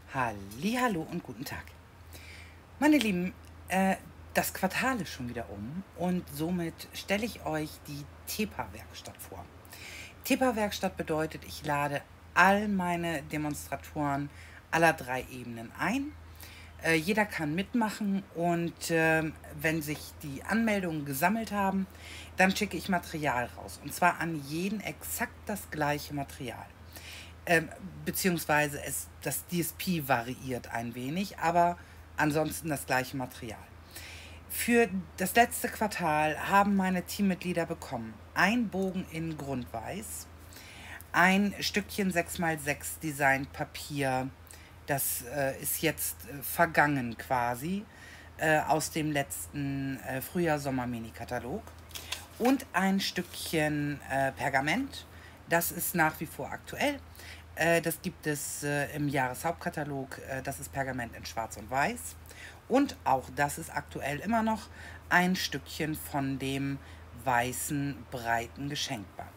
Hallihallo und guten Tag. Meine Lieben, das Quartal ist schon wieder um und somit stelle ich euch die TEPA-Werkstatt vor. TEPA-Werkstatt bedeutet, ich lade all meine Demonstratoren aller 3 Ebenen ein. Jeder kann mitmachen und wenn sich die Anmeldungen gesammelt haben, dann schicke ich Material raus. Und zwar an jeden exakt das gleiche Material. Ähm, Beziehungsweise das DSP variiert ein wenig, aber ansonsten das gleiche Material. Für das letzte Quartal haben meine Teammitglieder bekommen ein Bogen in Grundweiß, ein Stückchen 6x6 Designpapier, das ist jetzt vergangen quasi, aus dem letzten Frühjahr-Sommer-Mini-Katalog und ein Stückchen Pergament. Das ist nach wie vor aktuell. Das gibt es im Jahreshauptkatalog. Das ist Pergament in Schwarz und Weiß. Und auch das ist aktuell immer noch ein Stückchen von dem weißen, breiten Geschenkband.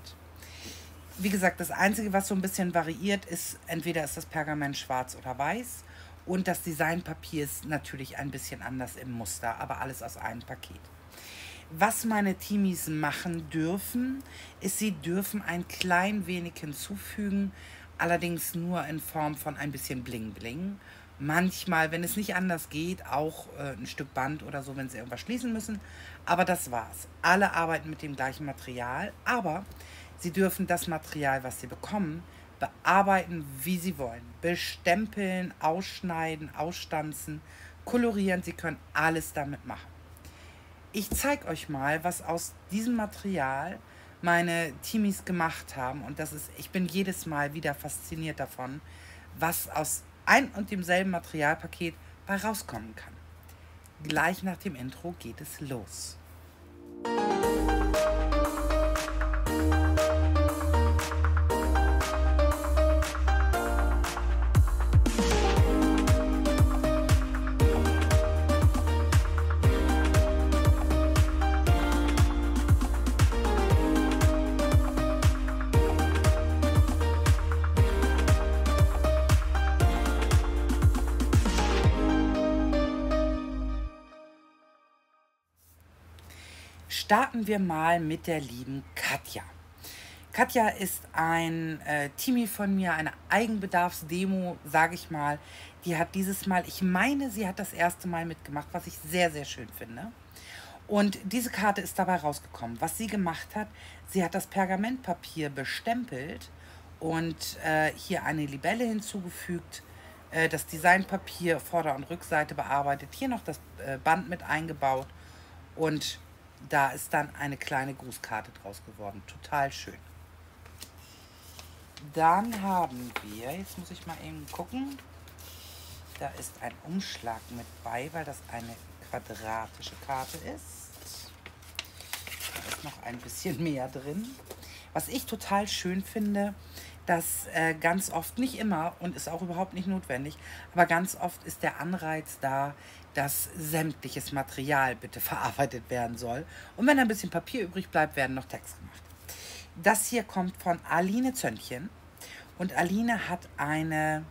Wie gesagt, das Einzige, was so ein bisschen variiert, ist, entweder ist das Pergament schwarz oder weiß. Und das Designpapier ist natürlich ein bisschen anders im Muster, aber alles aus einem Paket. Was meine Teamies machen dürfen, ist, sie dürfen ein klein wenig hinzufügen, allerdings nur in Form von ein bisschen Bling Bling. Manchmal, wenn es nicht anders geht, auch ein Stück Band oder so, wenn sie irgendwas schließen müssen. Aber das war's. Alle arbeiten mit dem gleichen Material, aber sie dürfen das Material, was sie bekommen, bearbeiten, wie sie wollen. Bestempeln, ausschneiden, ausstanzen, kolorieren. Sie können alles damit machen. Ich zeige euch mal, was aus diesem Material meine Teamies gemacht haben. Und ich bin jedes Mal wieder fasziniert davon, was aus ein und demselben Materialpaket bei rauskommen kann. Gleich nach dem Intro geht es los. Starten wir mal mit der lieben Katja. Katja ist ein Teamie von mir, eine Eigenbedarfsdemo, sage ich mal. Die hat dieses Mal, ich meine, sie hat das erste Mal mitgemacht, was ich sehr, sehr schön finde. Und diese Karte ist dabei rausgekommen. Was sie gemacht hat, sie hat das Pergamentpapier bestempelt und hier eine Libelle hinzugefügt, das Designpapier Vorder- und Rückseite bearbeitet, hier noch das Band mit eingebaut und da ist dann eine kleine Grußkarte draus geworden. Total schön. Dann haben wir, jetzt muss ich mal eben gucken, da ist ein Umschlag mit bei, weil das eine quadratische Karte ist. Da ist noch ein bisschen mehr drin. Was ich total schön finde, dass ganz oft, nicht immer und ist auch überhaupt nicht notwendig, aber ganz oft ist der Anreiz da, dass sämtliches Material bitte verarbeitet werden soll. Und wenn ein bisschen Papier übrig bleibt, werden noch Text gemacht. Das hier kommt von Aline Zönnchen und Aline hat eine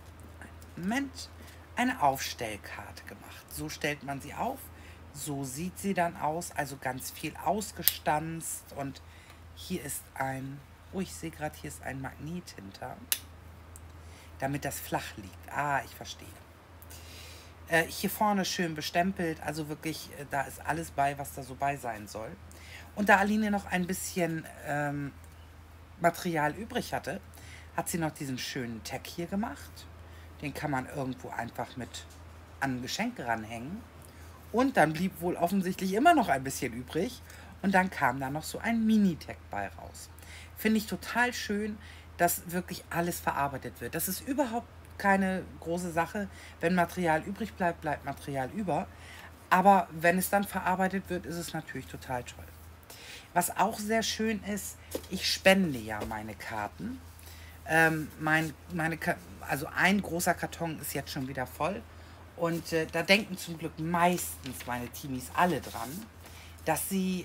Aufstellkarte gemacht. So stellt man sie auf, so sieht sie dann aus, also ganz viel ausgestanzt und hier ist ich sehe gerade, hier ist ein Magnet hinter, damit das flach liegt. Ah, ich verstehe. Hier vorne schön bestempelt, also wirklich, da ist alles bei, was da so bei sein soll. Und da Aline noch ein bisschen Material übrig hatte, hat sie noch diesen schönen Tag hier gemacht. Den kann man irgendwo einfach mit an ein Geschenk ranhängen. Und dann blieb wohl offensichtlich immer noch ein bisschen übrig. Und dann kam da noch so ein Mini-Tag bei raus. Finde ich total schön, dass wirklich alles verarbeitet wird. Das ist überhaupt keine große Sache. Wenn Material übrig bleibt, bleibt Material über. Aber wenn es dann verarbeitet wird, ist es natürlich total toll. Was auch sehr schön ist, ich spende ja meine Karten. Also ein großer Karton ist jetzt schon wieder voll. Und da denken zum Glück meistens meine Teamies alle dran, dass sie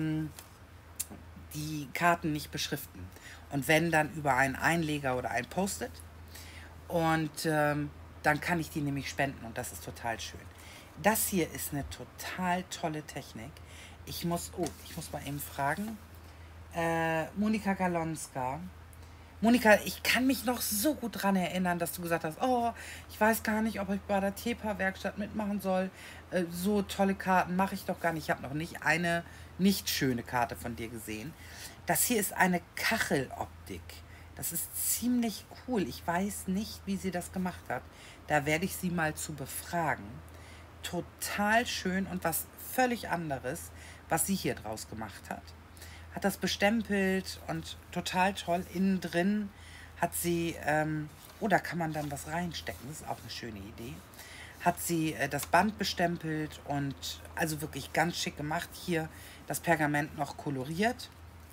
die Karten nicht beschriften. Und wenn, dann über einen Einleger oder ein Post-it. Und dann kann ich die nämlich spenden und das ist total schön. Das hier ist eine total tolle Technik. Ich muss mal eben fragen. Monika Galonska. Monika, ich kann mich noch so gut daran erinnern, dass du gesagt hast, oh, ich weiß gar nicht, ob ich bei der Tepa-Werkstatt mitmachen soll. So tolle Karten mache ich doch gar nicht. Ich habe noch nicht eine nicht schöne Karte von dir gesehen. Das hier ist eine Kacheloptik. Das ist ziemlich cool. Ich weiß nicht, wie sie das gemacht hat. Da werde ich sie mal zu befragen. Total schön und was völlig anderes, was sie hier draus gemacht hat. Hat das bestempelt und total toll. Innen drin hat sie, da kann man dann was reinstecken, das ist auch eine schöne Idee. Hat sie das Band bestempelt und also wirklich ganz schick gemacht. Hier das Pergament noch koloriert.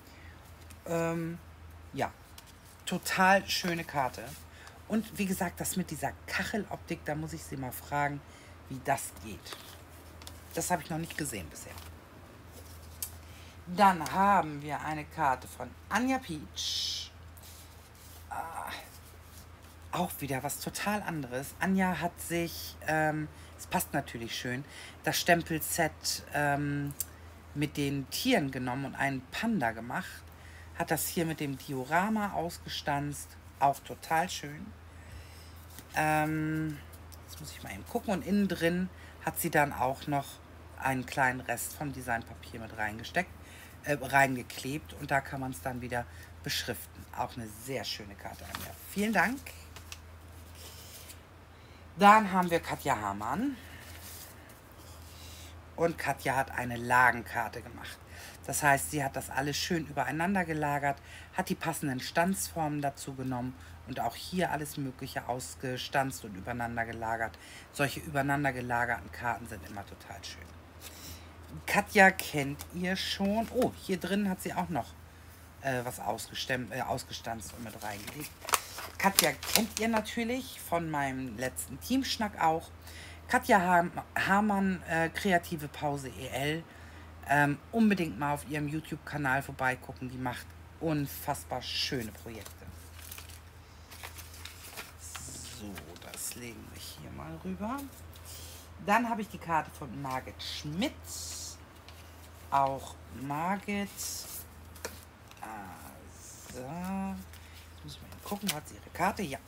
Ja, total schöne Karte. Und wie gesagt, das mit dieser Kacheloptik, da muss ich sie mal fragen, wie das geht. Das habe ich noch nicht gesehen bisher. Dann haben wir eine Karte von Anja Peach. Auch wieder was total anderes. Anja hat sich, es passt natürlich schön, das Stempelset mit den Tieren genommen und einen Panda gemacht. Hat das hier mit dem Diorama ausgestanzt. Auch total schön. Jetzt muss ich mal eben gucken. Und innen drin hat sie dann auch noch einen kleinen Rest vom Designpapier mit reingeklebt. Und da kann man es dann wieder beschriften. Auch eine sehr schöne Karte, Anja. Vielen Dank. Dann haben wir Katja Hamann. Und Katja hat eine Lagenkarte gemacht. Das heißt, sie hat das alles schön übereinander gelagert, hat die passenden Stanzformen dazu genommen und auch hier alles Mögliche ausgestanzt und übereinander gelagert. Solche übereinander gelagerten Karten sind immer total schön. Katja kennt ihr schon. Oh, hier drin hat sie auch noch was ausgestanzt und mit reingelegt. Katja kennt ihr natürlich von meinem letzten Teamschnack auch. Katja Hamann, Kreative Pause EL. Unbedingt mal auf ihrem YouTube-Kanal vorbeigucken. Die macht unfassbar schöne Projekte. So, das legen wir hier mal rüber. Dann habe ich die Karte von Margit Schmidt. Auch Margit. So. Jetzt muss ich mal gucken, hat sie ihre Karte? Ja.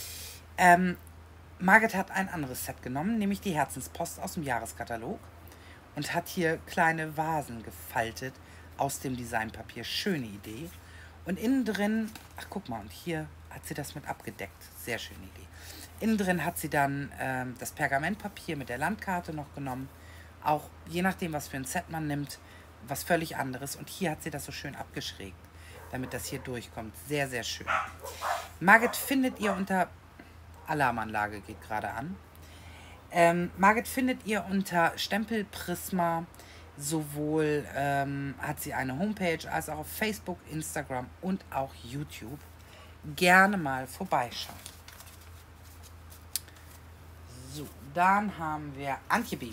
Margit hat ein anderes Set genommen, nämlich die Herzenspost aus dem Jahreskatalog. Und hat hier kleine Vasen gefaltet aus dem Designpapier. Schöne Idee. Und innen drin, ach guck mal, und hier hat sie das mit abgedeckt. Sehr schöne Idee. Innen drin hat sie dann das Pergamentpapier mit der Landkarte noch genommen. Auch je nachdem, was für ein Set man nimmt, was völlig anderes. Und hier hat sie das so schön abgeschrägt, damit das hier durchkommt. Sehr, sehr schön. Margit findet ihr unter... Alarmanlage geht gerade an. Margit findet ihr unter Stempel Prisma. Sowohl hat sie eine Homepage als auch auf Facebook, Instagram und auch YouTube. Gerne mal vorbeischauen. So, dann haben wir Antje Bebic.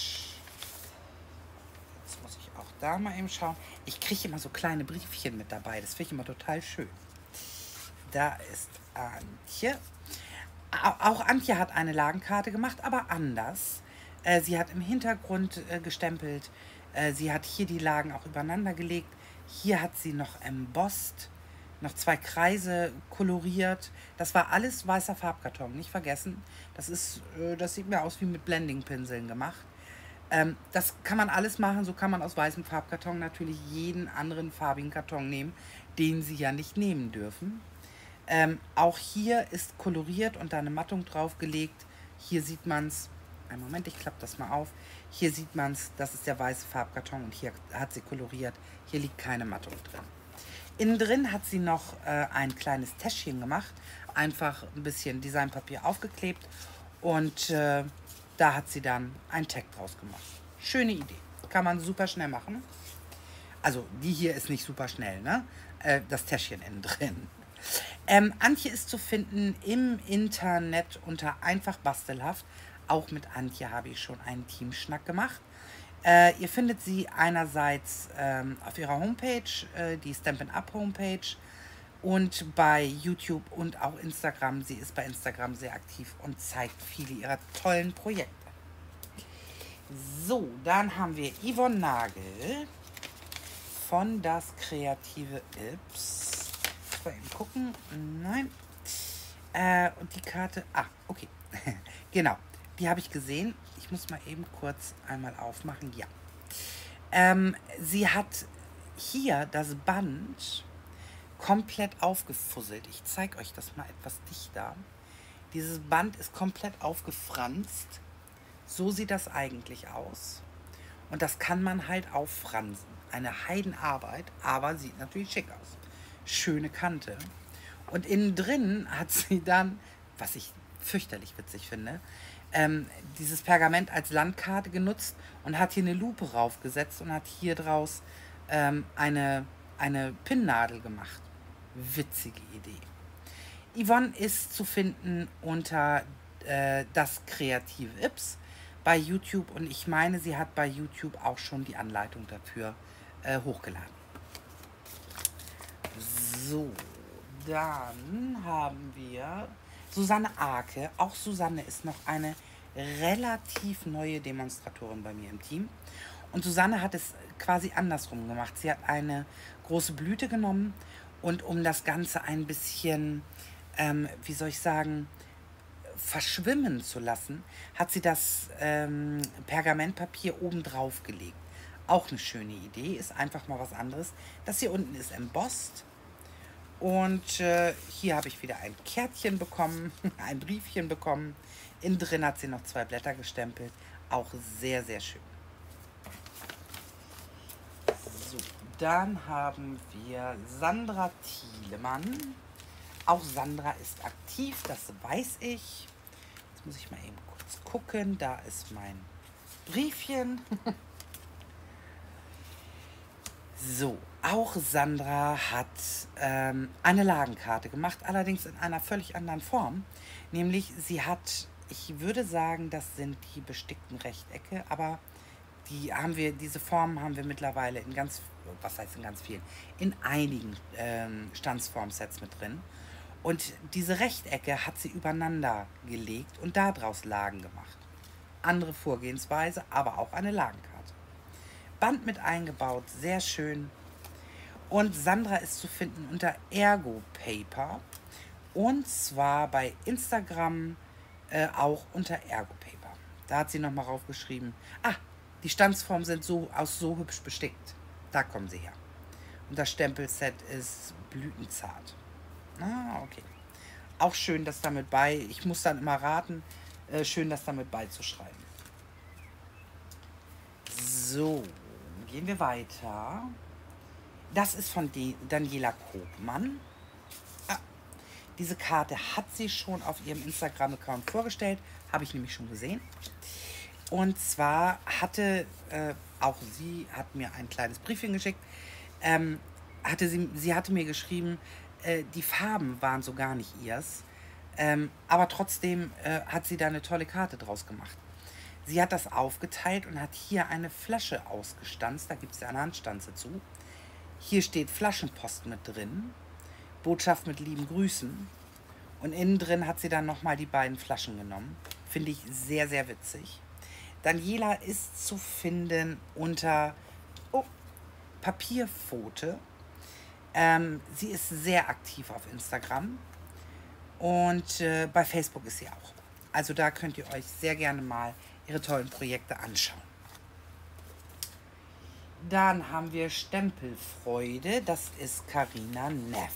Jetzt muss ich auch da mal eben schauen. Ich kriege immer so kleine Briefchen mit dabei. Das finde ich immer total schön. Da ist Antje. Auch Antje hat eine Lagenkarte gemacht, aber anders. Sie hat im Hintergrund gestempelt. Sie hat hier die Lagen auch übereinander gelegt. Hier hat sie noch embossed, noch 2 Kreise koloriert. Das war alles weißer Farbkarton, nicht vergessen. Das sieht mir aus wie mit Blending-Pinseln gemacht. Das kann man alles machen. So kann man aus weißem Farbkarton natürlich jeden anderen farbigen Karton nehmen, den Sie ja nicht nehmen dürfen. Auch hier ist koloriert und da eine Mattung draufgelegt. Hier sieht man es. Einen Moment, ich klappe das mal auf. Hier sieht man es, das ist der weiße Farbkarton und hier hat sie koloriert. Hier liegt keine Mattung drin. Innen drin hat sie noch ein kleines Täschchen gemacht. Einfach ein bisschen Designpapier aufgeklebt und da hat sie dann ein Tag draus gemacht. Schöne Idee. Kann man super schnell machen. Also die hier ist nicht super schnell, ne? Das Täschchen innen drin. Antje ist zu finden im Internet unter einfach bastelhaft. Auch mit Antje habe ich schon einen Teamschnack gemacht. Ihr findet sie einerseits auf ihrer Homepage, die Stampin' Up Homepage. und bei YouTube und auch Instagram. Sie ist bei Instagram sehr aktiv und zeigt viele ihrer tollen Projekte. So, dann haben wir Yvonne Nagel von Das Kreative Yps. Mal eben gucken. Nein. Und die Karte. Ah, okay. Genau. Die habe ich gesehen. Ich muss mal eben kurz einmal aufmachen. Ja. Sie hat hier das Band komplett aufgefusselt. Ich zeige euch das mal etwas dichter. Dieses Band ist komplett aufgefranst. So sieht das eigentlich aus. Und das kann man halt auffransen. Eine Heidenarbeit, aber sieht natürlich schick aus. Schöne Kante. Und innen drin hat sie dann, was ich fürchterlich witzig finde, dieses Pergament als Landkarte genutzt und hat hier eine Lupe raufgesetzt und hat hier draus eine Pinnnadel gemacht. Witzige Idee. Yvonne ist zu finden unter Das Kreative Yps bei YouTube und ich meine, sie hat bei YouTube auch schon die Anleitung dafür hochgeladen. So, dann haben wir Susanne Arke. Auch Susanne ist noch eine relativ neue Demonstratorin bei mir im Team. Und Susanne hat es quasi andersrum gemacht. Sie hat eine große Blüte genommen und um das Ganze ein bisschen, wie soll ich sagen, verschwimmen zu lassen, hat sie das Pergamentpapier oben drauf gelegt. Auch eine schöne Idee, ist einfach mal was anderes. Das hier unten ist embossed. Und hier habe ich wieder ein Kärtchen bekommen, ein Briefchen bekommen. Innen drin hat sie noch 2 Blätter gestempelt. Auch sehr, sehr schön. So, dann haben wir Sandra Thielemann. Auch Sandra ist aktiv, das weiß ich. Jetzt muss ich mal eben kurz gucken. Da ist mein Briefchen. So, auch Sandra hat eine Lagenkarte gemacht, allerdings in einer völlig anderen Form. Nämlich, sie hat, ich würde sagen, das sind die bestickten Rechtecke, aber diese Formen haben wir mittlerweile in ganz, was heißt in ganz vielen, in einigen Stanzformsets mit drin. Und diese Rechtecke hat sie übereinander gelegt und daraus Lagen gemacht. Andere Vorgehensweise, aber auch eine Lagenkarte. Band mit eingebaut, sehr schön. Und Sandra ist zu finden unter Ergo Paper und zwar bei Instagram auch unter Ergo Paper. Da hat sie nochmal raufgeschrieben, die Stanzformen sind so hübsch bestickt. Da kommen sie her. Und das Stempelset ist blütenzart. Okay. Auch schön, das damit bei, ich muss dann immer raten, schön, das damit beizuschreiben. So, gehen wir weiter. Das ist von Daniela Kopmann. Diese Karte hat sie schon auf ihrem Instagram-Account vorgestellt. Habe ich nämlich schon gesehen. Und zwar hatte auch sie, hat mir ein kleines Briefchen geschickt. Sie hatte mir geschrieben, die Farben waren so gar nicht ihrs. Aber trotzdem hat sie da eine tolle Karte draus gemacht. Sie hat das aufgeteilt und hat hier eine Flasche ausgestanzt. Da gibt es ja eine Handstanze zu. Hier steht Flaschenpost mit drin. Botschaft mit lieben Grüßen. Und innen drin hat sie dann nochmal die beiden Flaschen genommen. Finde ich sehr, sehr witzig. Daniela ist zu finden unter Papierpfote. Sie ist sehr aktiv auf Instagram. Und bei Facebook ist sie auch. Also da könnt ihr euch sehr gerne mal ihre tollen Projekte anschauen. Dann haben wir Stempelfreude. Das ist Carina Neff.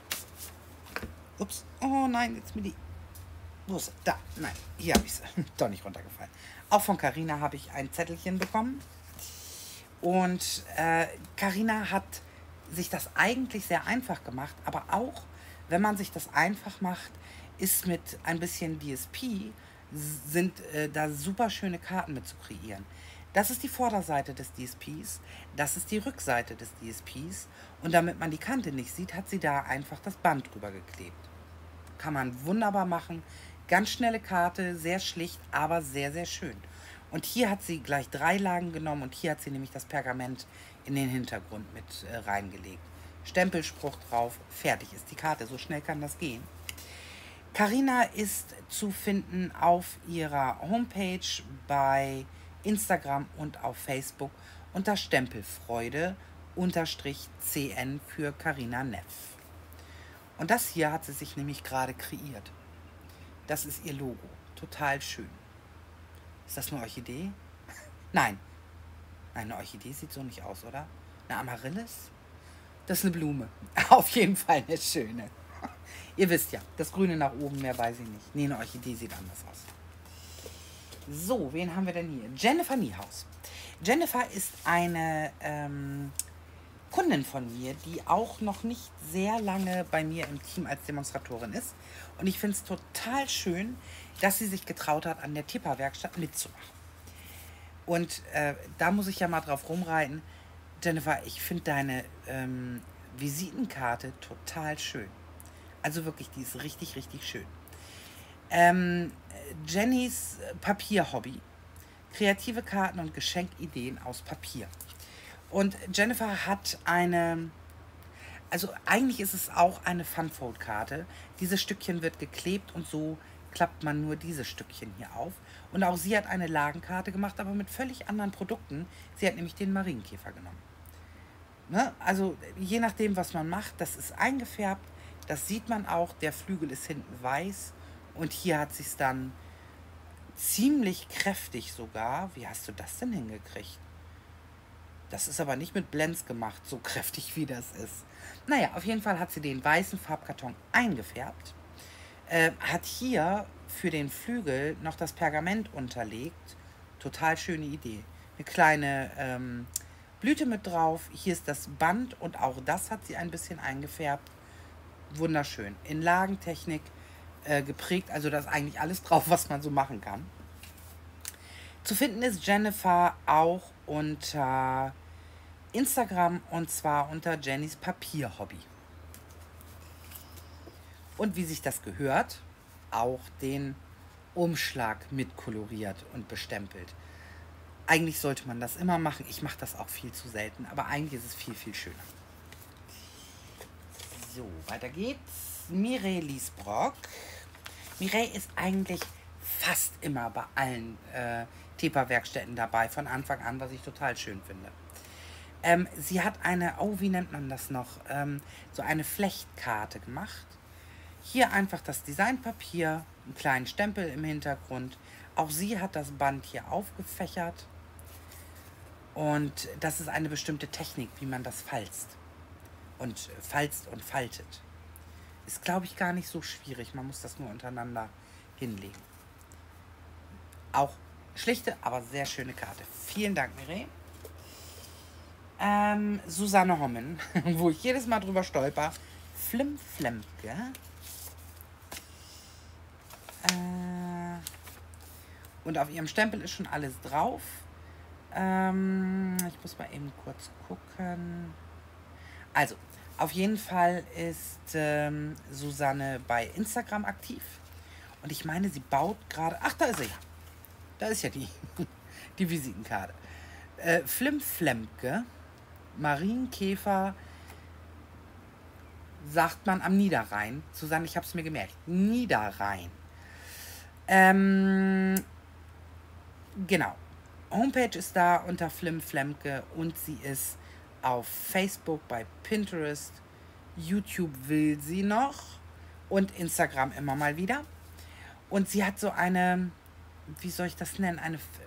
Ups. Oh nein, jetzt mir die... Wo ist sie? Da. Nein, hier habe ich sie. Doch nicht runtergefallen. Auch von Carina habe ich ein Zettelchen bekommen. Und Carina hat sich das eigentlich sehr einfach gemacht. Aber auch, wenn man sich das einfach macht, ist mit ein bisschen DSP, sind da super schöne Karten mit zu kreieren. Das ist die Vorderseite des DSPs, das ist die Rückseite des DSPs und damit man die Kante nicht sieht, hat sie da einfach das Band drüber geklebt. Kann man wunderbar machen, ganz schnelle Karte, sehr schlicht, aber sehr, sehr schön. Und hier hat sie gleich 3 Lagen genommen und hier hat sie nämlich das Pergament in den Hintergrund mit reingelegt. Stempelspruch drauf, fertig ist die Karte. So schnell kann das gehen. Carina ist zu finden auf ihrer Homepage, bei Instagram und auf Facebook unter Stempelfreude_CN für Carina Neff. Und das hier hat sie sich nämlich gerade kreiert. Das ist ihr Logo. Total schön. Ist das eine Orchidee? Nein. Nein, eine Orchidee sieht so nicht aus, oder? Eine Amaryllis? Das ist eine Blume. Auf jeden Fall eine schöne. Ihr wisst ja, das Grüne nach oben, mehr weiß ich nicht. Nee, eine Orchidee sieht anders aus. So, wen haben wir denn hier? Jennifer Niehaus. Jennifer ist eine Kundin von mir, die auch noch nicht sehr lange bei mir im Team als Demonstratorin ist. Und ich finde es total schön, dass sie sich getraut hat, an der Tepa-Werkstatt mitzumachen. Und da muss ich ja mal drauf rumreiten. Jennifer, ich finde deine Visitenkarte total schön. Also wirklich, die ist richtig, richtig schön. Jennys Papierhobby. Kreative Karten und Geschenkideen aus Papier. Und Jennifer hat eine, also eigentlich ist es auch eine Funfold-Karte. Dieses Stückchen wird geklebt und so klappt man nur dieses Stückchen hier auf. Und auch sie hat eine Lagenkarte gemacht, aber mit völlig anderen Produkten. Sie hat nämlich den Marienkäfer genommen. Ne? Also je nachdem, was man macht, das ist eingefärbt. Das sieht man auch, der Flügel ist hinten weiß und hier hat sie es dann ziemlich kräftig sogar. Wie hast du das denn hingekriegt? Das ist aber nicht mit Blends gemacht, so kräftig wie das ist. Naja, auf jeden Fall hat sie den weißen Farbkarton eingefärbt, hat hier für den Flügel noch das Pergament unterlegt. Total schöne Idee. Eine kleine Blüte mit drauf. Hier ist das Band und auch das hat sie ein bisschen eingefärbt. Wunderschön. In Lagentechnik geprägt, also da ist eigentlich alles drauf, was man so machen kann. Zu finden ist Jennifer auch unter Instagram und zwar unter Jennys Papierhobby. Und wie sich das gehört, auch den Umschlag mitkoloriert und bestempelt. Eigentlich sollte man das immer machen. Ich mache das auch viel zu selten, aber eigentlich ist es viel, viel schöner. So, weiter geht's. Mireille Liesbrock. Mireille ist eigentlich fast immer bei allen Tepa-Werkstätten dabei, von Anfang an, was ich total schön finde. Sie hat eine, oh, wie nennt man das noch, so eine Flechtkarte gemacht. Hier einfach das Designpapier, einen kleinen Stempel im Hintergrund. Auch sie hat das Band hier aufgefächert. Und das ist eine bestimmte Technik, wie man das falzt. Und faltet. Ist, glaube ich, gar nicht so schwierig. Man muss das nur untereinander hinlegen. Auch schlichte, aber sehr schöne Karte. Vielen Dank, Mireille. Susanne Hommen, wo ich jedes Mal drüber stolper. Flimflemke. Und auf ihrem Stempel ist schon alles drauf. Ich muss mal eben kurz gucken. Also, auf jeden Fall ist Susanne bei Instagram aktiv. Und ich meine, sie baut gerade... Ach, da ist sie ja. Da ist ja die Visitenkarte. Flimflemke, Marienkäfer, sagt man am Niederrhein. Susanne, ich habe es mir gemerkt. Niederrhein. Genau. Homepage ist da unter Flimflemke und sie ist auf Facebook, bei Pinterest, YouTube will sie noch und Instagram immer mal wieder. Und sie hat so eine, wie soll ich das nennen,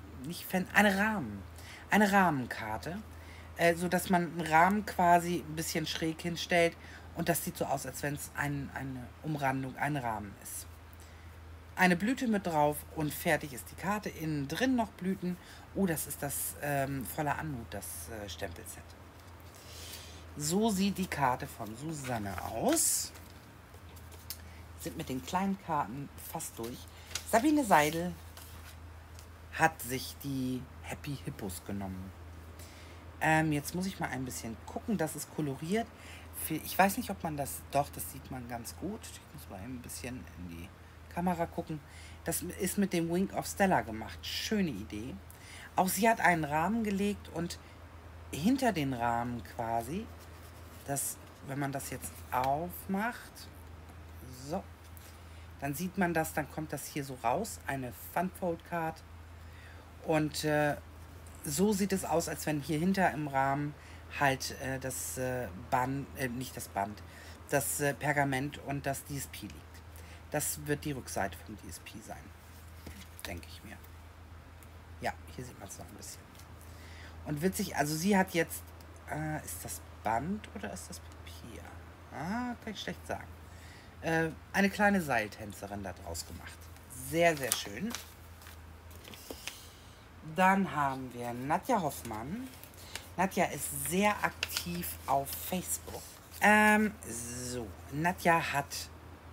eine Rahmenkarte, so dass man einen Rahmen quasi ein bisschen schräg hinstellt und das sieht so aus, als wenn es eine Umrandung, ein Rahmen ist. Eine Blüte mit drauf und fertig ist die Karte. Innen drin noch Blüten. Oh, das ist das voller Anmut, das Stempelset. So sieht die Karte von Susanne aus. Sind mit den kleinen Karten fast durch. Sabine Seidel hat sich die Happy Hippos genommen. Jetzt muss ich mal ein bisschen gucken. Das ist koloriert. Ich weiß nicht, ob man das... Doch, das sieht man ganz gut. Ich muss mal ein bisschen in die Kamera gucken. Das ist mit dem Wink of Stella gemacht. Schöne Idee. Auch sie hat einen Rahmen gelegt und hinter den Rahmen quasi, das wenn man das jetzt aufmacht, so, dann sieht man das, dann kommt das hier so raus, eine Funfold-Card. Und so sieht es aus, als wenn hier hinter im Rahmen halt das Band, nicht das Band, das Pergament und das DSP liegt. Das wird die Rückseite vom DSP sein, denke ich mir. Ja, hier sieht man es noch ein bisschen. Und witzig, also sie hat jetzt, ist das Band oder ist das Papier? Kann ich schlecht sagen. Eine kleine Seiltänzerin daraus gemacht. Sehr, sehr schön. Dann haben wir Nadja Hoffmann. Nadja ist sehr aktiv auf Facebook. So, Nadja hat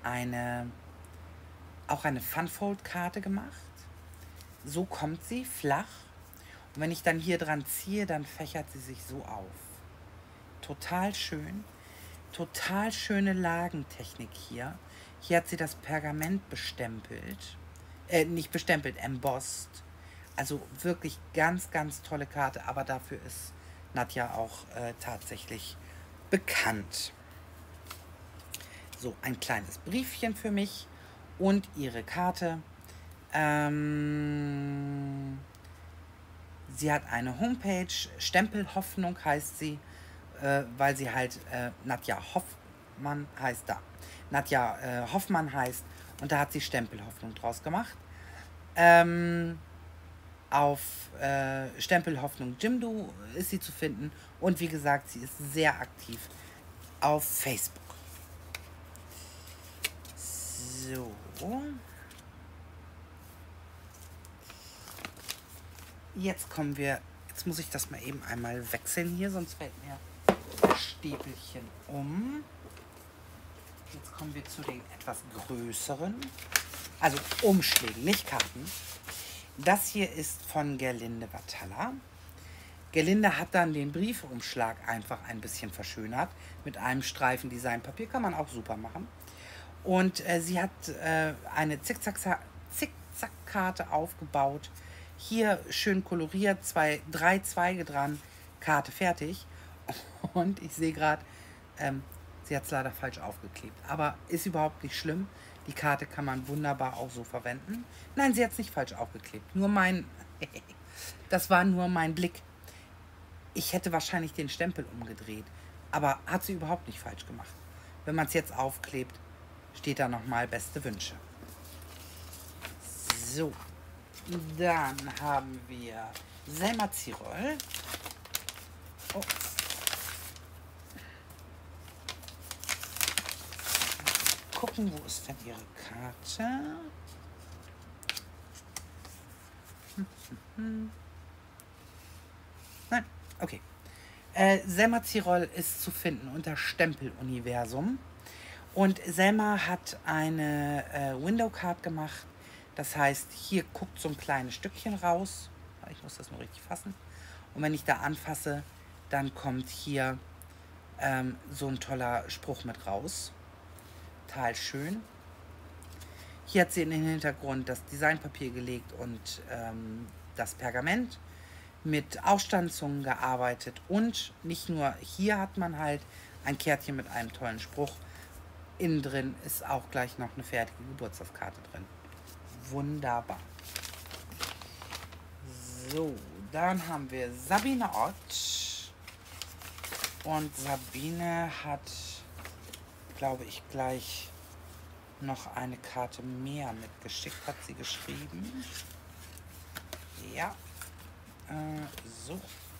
auch eine Funfold-Karte gemacht. So kommt sie, flach. Und wenn ich dann hier dran ziehe, dann fächert sie sich so auf. Total schön. Total schöne Lagentechnik hier. Hier hat sie das Pergament bestempelt. Nicht bestempelt, embossed. Also wirklich ganz, ganz tolle Karte. Aber dafür ist Nadja auch tatsächlich bekannt. So, ein kleines Briefchen für mich und ihre Karte. Sie hat eine Homepage, Stempelhoffnung heißt sie, weil sie halt Nadja Hoffmann heißt da. Nadja Hoffmann heißt und da hat sie Stempelhoffnung draus gemacht. Auf Stempelhoffnung Jimdo ist sie zu finden und wie gesagt, sie ist sehr aktiv auf Facebook. So. Jetzt muss ich das mal eben einmal wechseln hier, sonst fällt mir das Stäbelchen um. Jetzt kommen wir zu den etwas größeren, also Umschlägen, nicht Karten. Das hier ist von Gerlinde Watalla. Gerlinde hat dann den Briefumschlag einfach ein bisschen verschönert. Mit einem Streifen Designpapier kann man auch super machen. Und sie hat eine Zickzackkarte aufgebaut. Hier schön koloriert, 3 Zweige dran, Karte fertig. Und ich sehe gerade, sie hat es leider falsch aufgeklebt. Aber ist überhaupt nicht schlimm. Die Karte kann man wunderbar auch so verwenden. Nein, sie hat es nicht falsch aufgeklebt. Das war nur mein Blick. Ich hätte wahrscheinlich den Stempel umgedreht. Aber hat sie überhaupt nicht falsch gemacht. Wenn man es jetzt aufklebt, steht da nochmal beste Wünsche. So, dann haben wir Selma Zirol. Oh. Gucken, wo ist denn ihre Karte? Nein, okay. Selma Zirol ist zu finden unter Stempeluniversum. Und Selma hat eine Window Card gemacht. Das heißt, hier guckt so ein kleines Stückchen raus. Ich muss das nur richtig fassen. Und wenn ich da anfasse, dann kommt hier so ein toller Spruch mit raus. Total schön. Hier hat sie in den Hintergrund das Designpapier gelegt und das Pergament mit Ausstanzungen gearbeitet. Und nicht nur hier hat man halt ein Kärtchen mit einem tollen Spruch. Innen drin ist auch gleich noch eine fertige Geburtstagskarte drin. Wunderbar. So, dann haben wir Sabine Ott. Und Sabine hat, glaube ich, gleich noch eine Karte mehr mitgeschickt, hat sie geschrieben. Ja. So.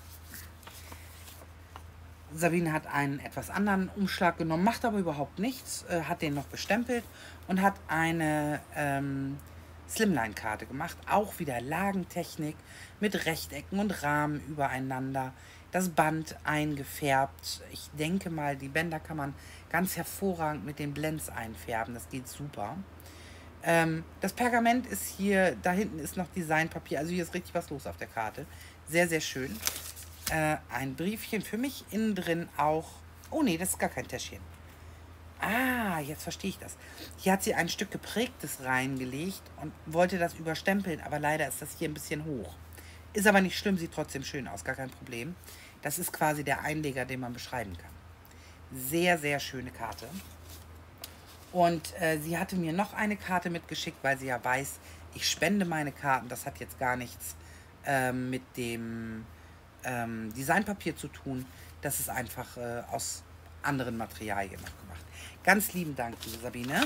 Sabine hat einen etwas anderen Umschlag genommen, macht aber überhaupt nichts, hat den noch bestempelt und hat eine Slimline-Karte gemacht. Auch wieder Lagentechnik mit Rechtecken und Rahmen übereinander. Das Band eingefärbt. Ich denke mal, die Bänder kann man ganz hervorragend mit den Blends einfärben. Das geht super. Das Pergament ist hier, da hinten ist noch Designpapier. Also hier ist richtig was los auf der Karte. Sehr, sehr schön. Ein Briefchen für mich, innen drin auch. Oh nee, das ist gar kein Täschchen. Ah, jetzt verstehe ich das. Hier hat sie ein Stück Geprägtes reingelegt und wollte das überstempeln, aber leider ist das hier ein bisschen hoch. Ist aber nicht schlimm, sieht trotzdem schön aus, gar kein Problem. Das ist quasi der Einleger, den man beschreiben kann. Sehr, sehr schöne Karte. Und sie hatte mir noch eine Karte mitgeschickt, weil sie ja weiß, ich spende meine Karten. Das hat jetzt gar nichts mit dem Designpapier zu tun. Das ist einfach aus anderen Materialien noch gemacht. Ganz lieben Dank, liebe Sabine.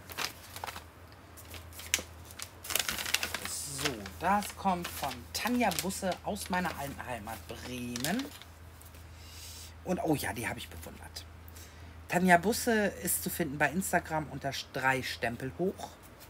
So, das kommt von Tanja Busse aus meiner alten Heimat Bremen. Und oh ja, die habe ich bewundert. Tanja Busse ist zu finden bei Instagram unter 3 Stempel hoch.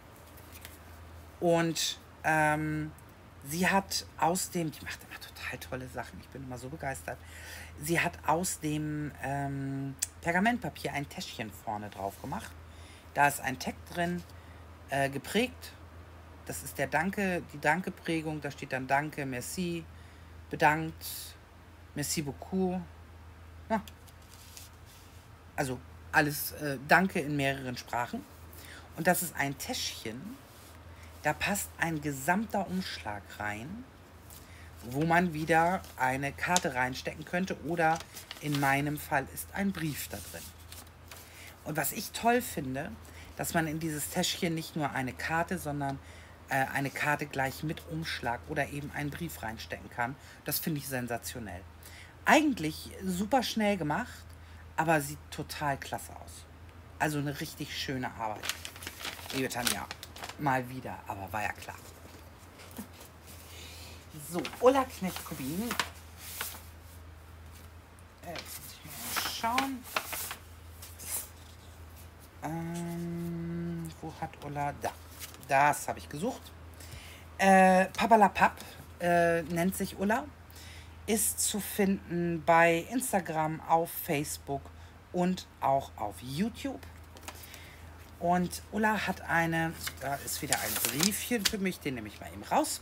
Und sie hat aus dem, die macht immer total tolle Sachen, ich bin immer so begeistert. Sie hat aus dem Pergamentpapier ein Täschchen vorne drauf gemacht. Da ist ein Tag drin, geprägt. Das ist der Danke, die Danke-Prägung. Da steht dann Danke, Merci, bedankt, Merci beaucoup. Ja. Also alles Danke in mehreren Sprachen. Und das ist ein Täschchen. Da passt ein gesamter Umschlag rein, wo man wieder eine Karte reinstecken könnte oder in meinem Fall ist ein Brief da drin. Und was ich toll finde, dass man in dieses Täschchen nicht nur eine Karte, sondern eine Karte gleich mit Umschlag oder eben einen Brief reinstecken kann. Das finde ich sensationell. Eigentlich super schnell gemacht, aber sieht total klasse aus. Also eine richtig schöne Arbeit. Liebe Tanja, mal wieder, aber war ja klar. So, Ulla Knecht-Kubin. Jetzt muss ich mal schauen. Wo hat Ulla? Da. Das habe ich gesucht. Papalapap nennt sich Ulla. Ist zu finden bei Instagram, auf Facebook und auch auf YouTube. Und Ulla hat eine, da ist wieder ein Briefchen für mich, den nehme ich mal eben raus.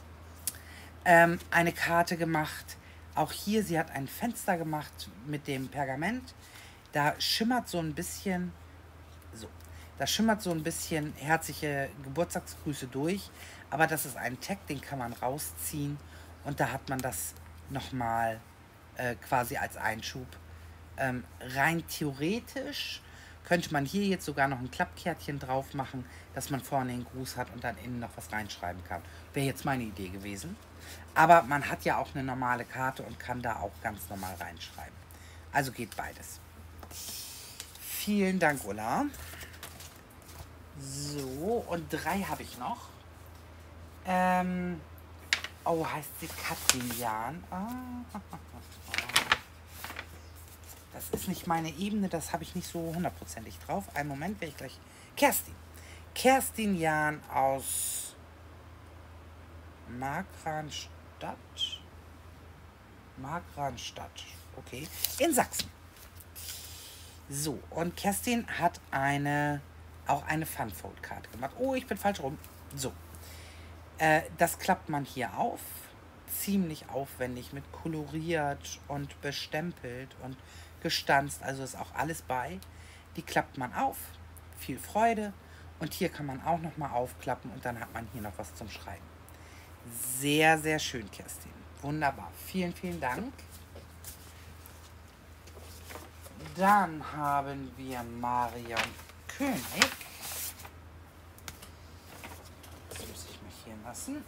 Eine Karte gemacht. Auch hier, sie hat ein Fenster gemacht mit dem Pergament. Da schimmert so ein bisschen, so, da schimmert so ein bisschen herzliche Geburtstagsgrüße durch. Aber das ist ein Tag, den kann man rausziehen. Und da hat man das nochmal quasi als Einschub. Rein theoretisch könnte man hier jetzt sogar noch ein Klappkärtchen drauf machen, dass man vorne den Gruß hat und dann innen noch was reinschreiben kann. Wäre jetzt meine Idee gewesen. Aber man hat ja auch eine normale Karte und kann da auch ganz normal reinschreiben. Also geht beides. Vielen Dank, Ulla. So, und 3 habe ich noch. Oh, heißt sie Katrin Jahn? Das ist nicht meine Ebene, das habe ich nicht so hundertprozentig drauf. Einen Moment, werde ich gleich. Kerstin. Kerstin Jahn aus Markranstadt. Markranstadt, okay. In Sachsen. So, und Kerstin hat auch eine Funfold-Karte gemacht. Oh, ich bin falsch rum. So. Das klappt man hier auf. Ziemlich aufwendig mit koloriert und bestempelt und gestanzt. Also ist auch alles bei. Die klappt man auf. Viel Freude. Und hier kann man auch nochmal aufklappen und dann hat man hier noch was zum Schreiben. Sehr, sehr schön, Kerstin. Wunderbar. Vielen, vielen Dank. Dann haben wir Marion König. Das muss ich mich hier lassen.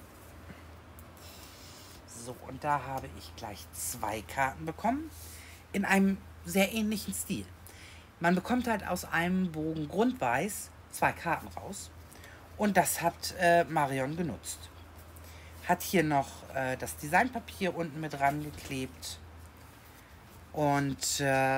So, und da habe ich gleich 2 Karten bekommen. In einem sehr ähnlichen Stil. Man bekommt halt aus einem Bogen Grundweiß 2 Karten raus. Und das hat Marion genutzt. Hat hier noch das Designpapier unten mit dran geklebt. Und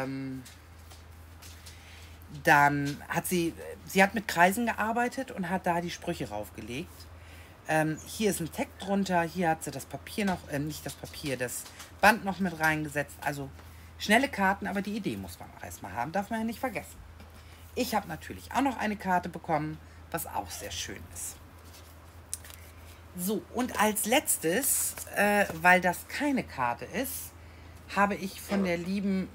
dann hat sie hat mit Kreisen gearbeitet und hat da die Sprüche raufgelegt. Hier ist ein Tag drunter, hier hat sie das Papier noch, nicht das Papier, das Band noch mit reingesetzt. Also schnelle Karten, aber die Idee muss man auch erstmal haben, darf man ja nicht vergessen. Ich habe natürlich auch noch eine Karte bekommen, was auch sehr schön ist. So, und als letztes, weil das keine Karte ist, habe ich von der lieben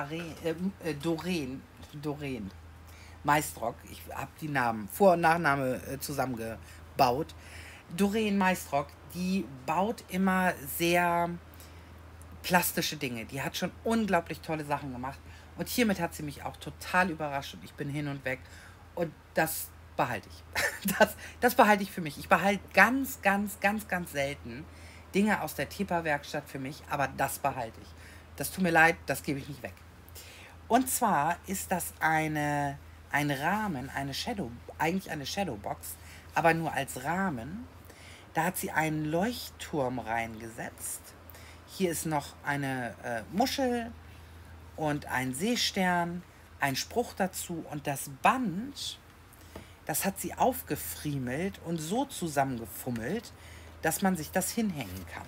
Doreen Maistrock, ich habe die Namen, Vor- und Nachname zusammengebaut. Doreen Maistrock, die baut immer sehr plastische Dinge. Die hat schon unglaublich tolle Sachen gemacht. Und hiermit hat sie mich auch total überrascht und ich bin hin und weg. Und das behalte ich. Das behalte ich für mich. Ich behalte ganz, ganz, ganz, ganz selten Dinge aus der Tepa-Werkstatt für mich, aber das behalte ich. Das tut mir leid, das gebe ich nicht weg. Und zwar ist das ein Rahmen, eigentlich eine Shadowbox, aber nur als Rahmen. Da hat sie einen Leuchtturm reingesetzt. Hier ist noch eine Muschel und ein Seestern, ein Spruch dazu. Und das Band, das hat sie aufgefriemelt und so zusammengefummelt, dass man sich das hinhängen kann.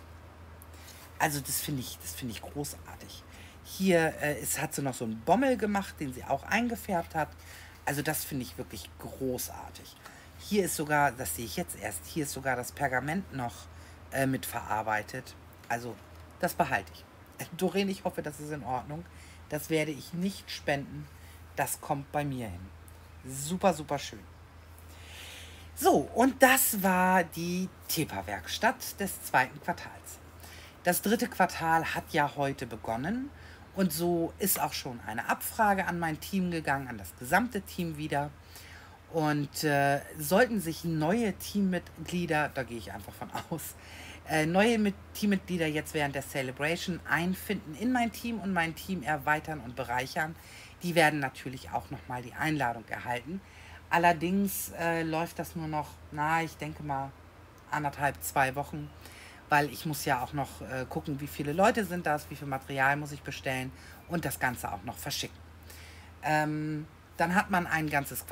Also das finde ich großartig. Hier hat sie noch so einen Bommel gemacht, den sie auch eingefärbt hat. Also das finde ich wirklich großartig. Hier ist sogar, das sehe ich jetzt erst, hier ist sogar das Pergament noch mit verarbeitet. Also das behalte ich. Doreen, ich hoffe, das ist in Ordnung. Das werde ich nicht spenden. Das kommt bei mir hin. Super, super schön. So, und das war die Tepa-Werkstatt des zweiten Quartals. Das dritte Quartal hat ja heute begonnen und so ist auch schon eine Abfrage an mein Team gegangen, an das gesamte Team wieder. Und sollten sich neue Teammitglieder, da gehe ich einfach von aus, neue Teammitglieder jetzt während der Celebration einfinden in mein Team und mein Team erweitern und bereichern, die werden natürlich auch nochmal die Einladung erhalten. Allerdings läuft das nur noch, ich denke mal 1,5, 2 Wochen, weil ich muss ja auch noch gucken, wie viele Leute sind das, wie viel Material muss ich bestellen und das Ganze auch noch verschicken. Dann hat man ein ganzes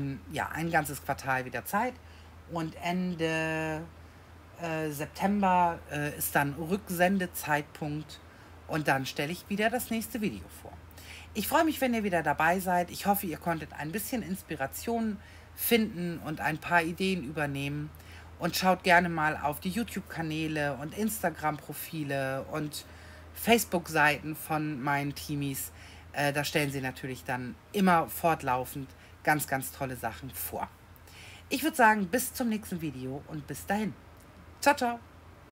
Quartal wieder Zeit und Ende September ist dann Rücksendezeitpunkt und dann stelle ich wieder das nächste Video vor. Ich freue mich, wenn ihr wieder dabei seid. Ich hoffe, ihr konntet ein bisschen Inspiration finden und ein paar Ideen übernehmen. Und schaut gerne mal auf die YouTube-Kanäle und Instagram-Profile und Facebook-Seiten von meinen Teamies. Da stellen sie natürlich dann immer fortlaufend ganz, ganz tolle Sachen vor. Ich würde sagen, bis zum nächsten Video und bis dahin. Ciao, ciao.